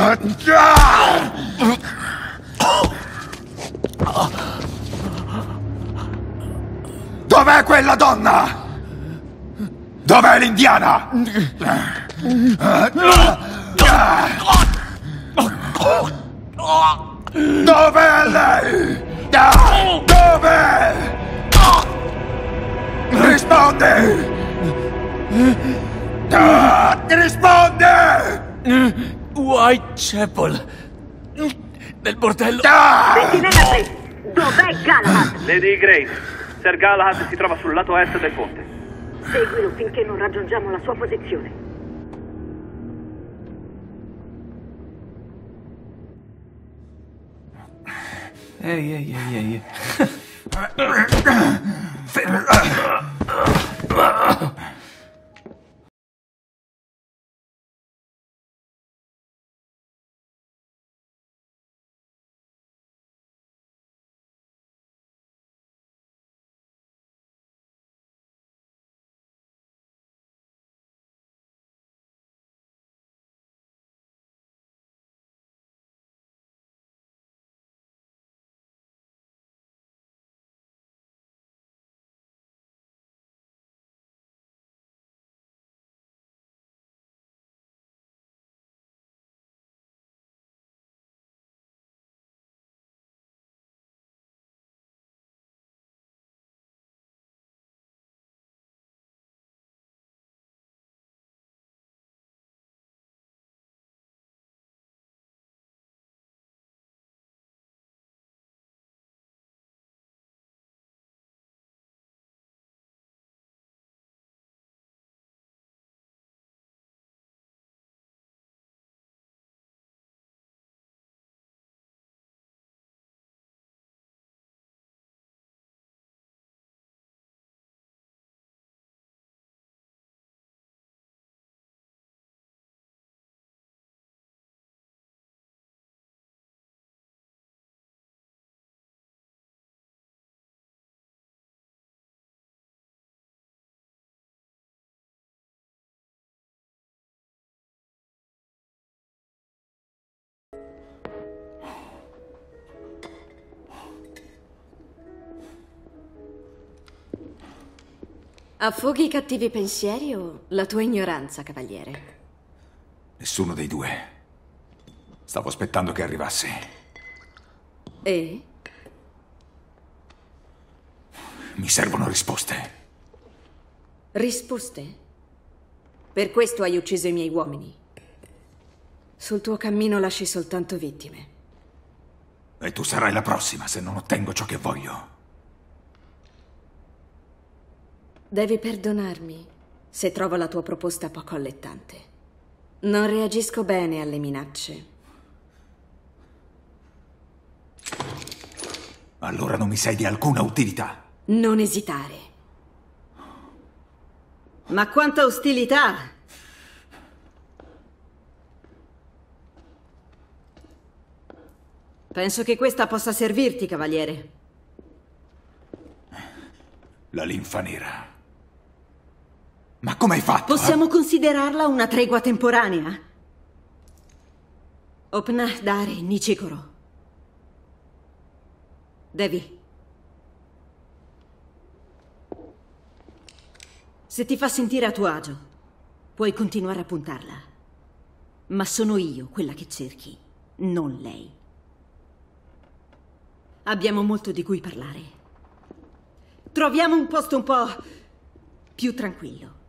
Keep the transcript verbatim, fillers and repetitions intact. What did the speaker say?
Dov'è quella donna? Dov'è l'indiana? Dov'è lei? Dove? Rispondi! Rispondi! Whitechapel! Nel bordello... Sentinella tre, dov'è Galahad? Lady Grace, Sir Galahad si trova sul lato est del ponte. Seguilo finché non raggiungiamo la sua posizione. Ehi, ehi, ehi, ehi. Affoghi i cattivi pensieri o la tua ignoranza, cavaliere? Nessuno dei due. Stavo aspettando che arrivasse. E? Mi servono risposte. Risposte? Per questo hai ucciso i miei uomini. Sul tuo cammino lasci soltanto vittime. E tu sarai la prossima se non ottengo ciò che voglio. Devi perdonarmi se trovo la tua proposta poco allettante. Non reagisco bene alle minacce. Allora non mi sei di alcuna utilità. Non esitare. Ma quanta ostilità! Penso che questa possa servirti, cavaliere. La linfa nera. Ma come hai fatto? Possiamo eh? considerarla una tregua temporanea? Opna dare Nicicoro. Devi. Se ti fa sentire a tuo agio, puoi continuare a puntarla. Ma sono io quella che cerchi, non lei. Abbiamo molto di cui parlare. Troviamo un posto un po' più tranquillo.